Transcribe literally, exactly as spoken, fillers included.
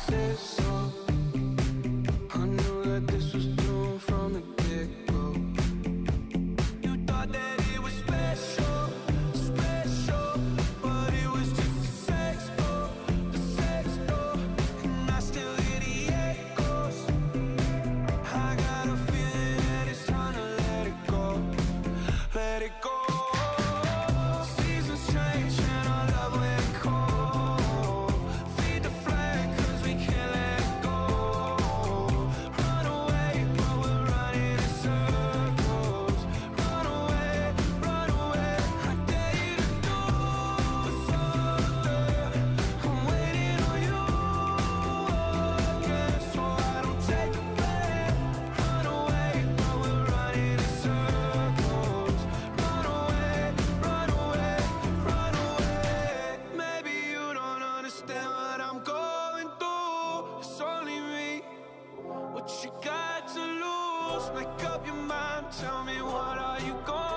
said so. I knew that this was doomed from the get-go. You thought that it was special, special, but it was just a sex door, a sex door. And I still hear the echoes. I got a feeling that it's time to let it go, let it go. Seasons change and our love went cold. Feed the flame cause we can't let it go. Run away but we're running in circles. Run away, run away. I dare you to do something. I'm waiting on you again, so I don't take the blame. Run away but we're running in circles. Run away, run away, run away. Maybe you don't understand what I'm going through. It's only me. What you got to lose? Make up your mind. Tell me, what are you going